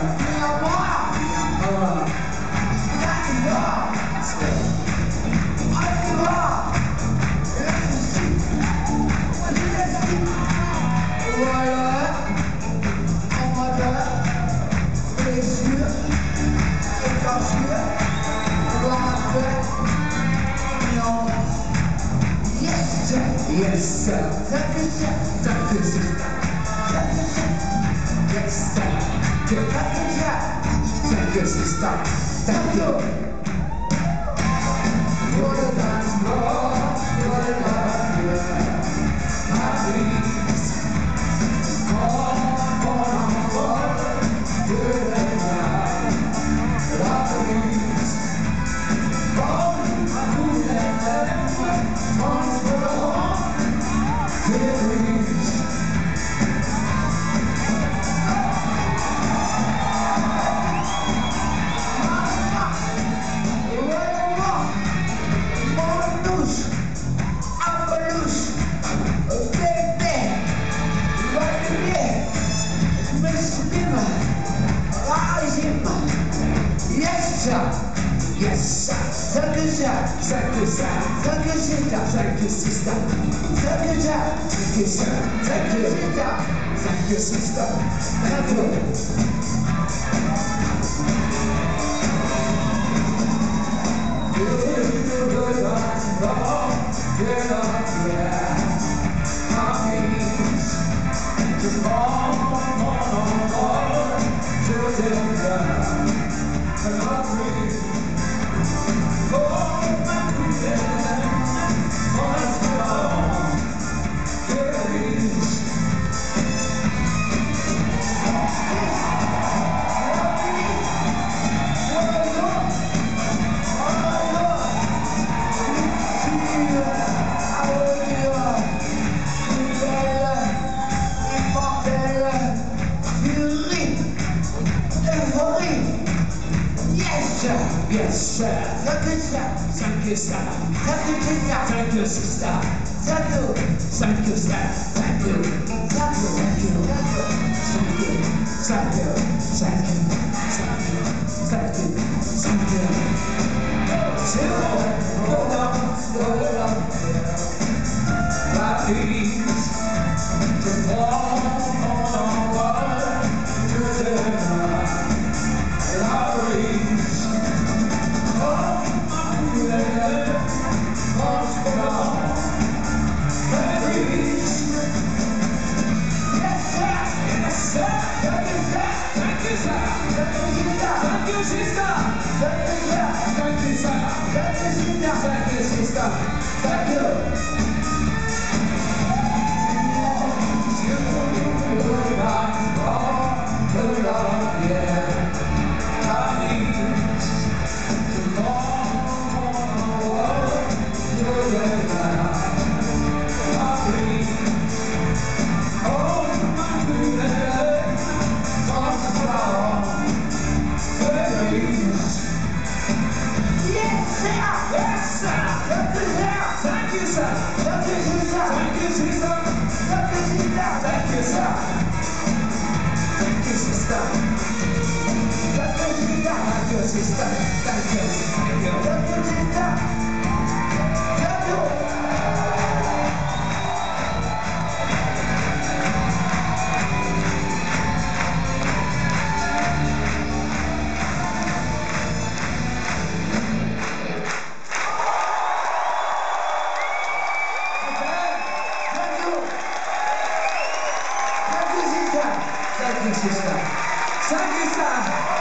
Yes, sir. Thank you, sir. Thank you, sister. Thank you, sir. Yes, sir. Thank you, sir. Thank you, sister. Thank you. You're the dance floor. You're the dance floor. My please. Come on. You're the dance. My please. Come Yes, sir. Thank you, sir. Thank you, sir. Thank you, sister. Thank you, sister. Thank you, sir. Thank you, sir. Thank you, sister. Thank you, sister. Thank you. Yes, sir. Thank you, sir. Thank you, sir. Thank you, sister. Thank you, sister. Thank you. Thank you, sir. Thank you. Thank you. Thank you. Thank you. Thank you. Thank you. Thank you. Thank you. Thank you. Hold up. Hold up. My please. To fall on water to the night. And I breathe. Sister, thank you, thank you, thank you, sister, thank you. Thank you, sister. Thank you, sir.